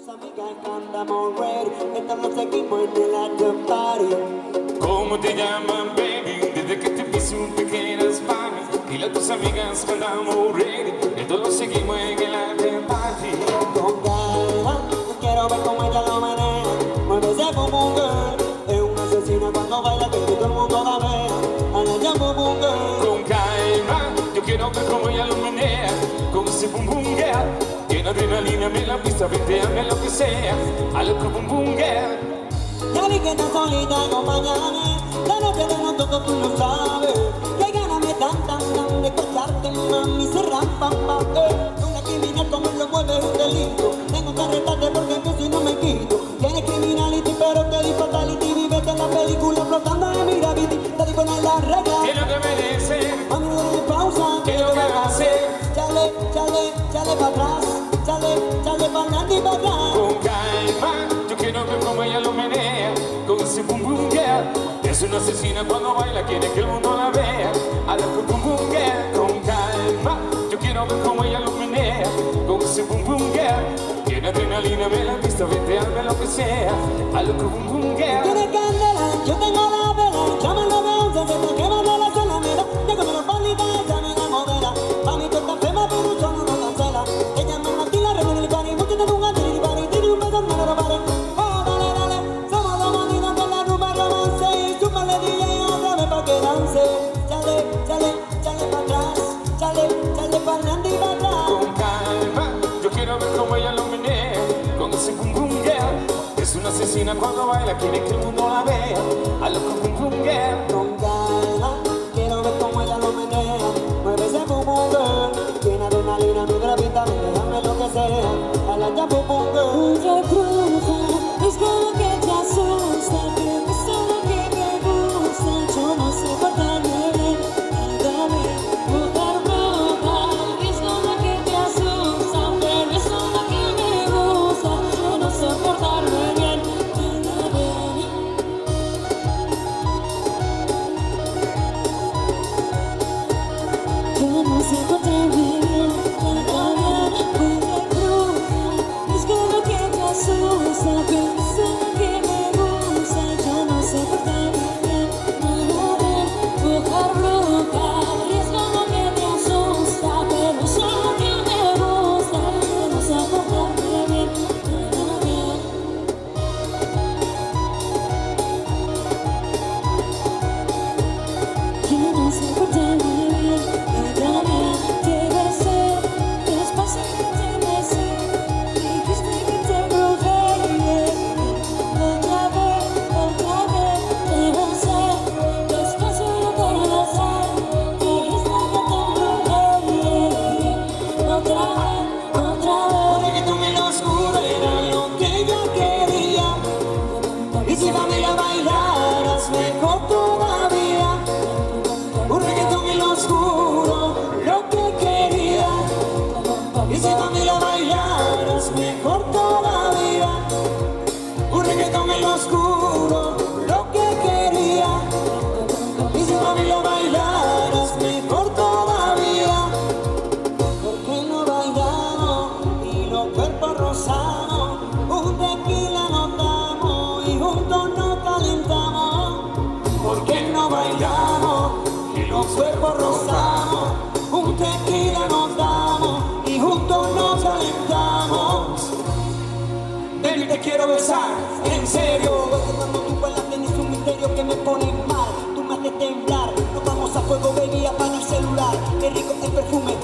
¿Cómo te llaman, baby? Desde que te vi supe que eras mami. Dile a tus amigas que andamos ready, y todos seguimos en el after party. Con calma, quiero ver cómo ella lo menea. Mueve ese boom boom girl. Es una asesina cuando baila que todo el mundo la vea. A la llamo boom girl. Con calma, yo quiero ver cómo ella lo menea. Con ese boom boom girl. Tiene adrenalina en la pista, venteame lo que sea. A lo que boom boom girl. Ya vi que estás solita, acompáñame. La noche de nosotros tú lo sabes. Que ganas me dan de escucharte, mami, se rampa, una criminal como lo mueve es un delito. Tengo que arrestarte porque empiezo y no me quito. Tienes criminality, pero te di fatality. Vives en la película flotando en mi gravity. Te digo en la regla. ¿Qué es lo que merece? Mami, no le pausa. ¿Qué es lo que va a hacer? Chale, chale, chale para atrás. Chale, chale para adelante y para atrás. Con calma, yo quiero ver cómo ella lo menea. Con ese boom boom girl. Es una asesina cuando baila, quiere que el mundo la vea. A lo que boom boom girl. Con calma, yo quiero ver cómo ella lo menea. Con ese boom boom girl. Tiene adrenalina, me la pista, venteame lo que sea. A lo que boom boom girl. Tiene candela, yo tengo la vela. Llámalo de 11, se te quema de la salamera. Llévame los palitos, échame la modela. Mami, tú estás fema, pero yo no lo cancela. Ella me matila, reúne el cari. Mucho te ponga, tiri, pari, tiri, un beso, no lo pare. Oh, dale, dale, somos dos manitos de la rumba romance. Y súmale DJ otra vez pa' que dance. Chale, chale, chale pa' atrás. Chale, chale pa' adelante y pa' atrás. Con calma, yo quiero ver cómo ella lo menea. Con ese boom boom girl. Es una asesina cuando baila, quiere que el mundo la vea. A lo que boom boom girl. Con calma, quiero ver cómo ella lo menea. Mueve ese boom boom girl. Tiene adrenalina, mi gravita, déjame lo que sea. A la ya boom boom girl. Mucha bruja, es como que te asusta, pero es lo que me gusta. Yo no sé portarme bien, ándame, mujer bruja. Es como que te asusta, pero es lo que me gusta. Yo no sé portarme bien, ándame. Yo no sé portarme bien, ándame, mujer bruja. Es como que te asusta, pero es lo que me gusta. Yo no sé portarme bien, ándame, mujer bruja. Es como que te asusta, pero es lo que me gusta. Yo no sé portarme bien, ándame. Yo no sé portarme bien, ándame. Te besé, despacio que te besé. Dijiste que te probé, otra vez, te besé. Despacio yo te besé. Dijiste que te probé, otra vez. Porque tú en lo oscuro era lo que yo quería. Y si familia bailaras mejor todavía. Un reggaetón en lo oscuro, lo que quería. Y si familia bailaras mejor todavía. Un reggaetón en lo oscuro, lo que quería. Y si familia bailaras mejor todavía. ¿Por qué no bailamos y los cuerpos rozados? Un tequila nos damos y juntos nos calentamos. ¿Por qué no bailamos y los cuerpos rozados? Un tequila nos damos y juntos nos calentamos. Baby, te quiero besar, en serio. Porque cuando tú bailas tienes un misterio que me pone mal. Tú me haces temblar, nos vamos a fuego, baby, apaga el celular. Qué rico el perfume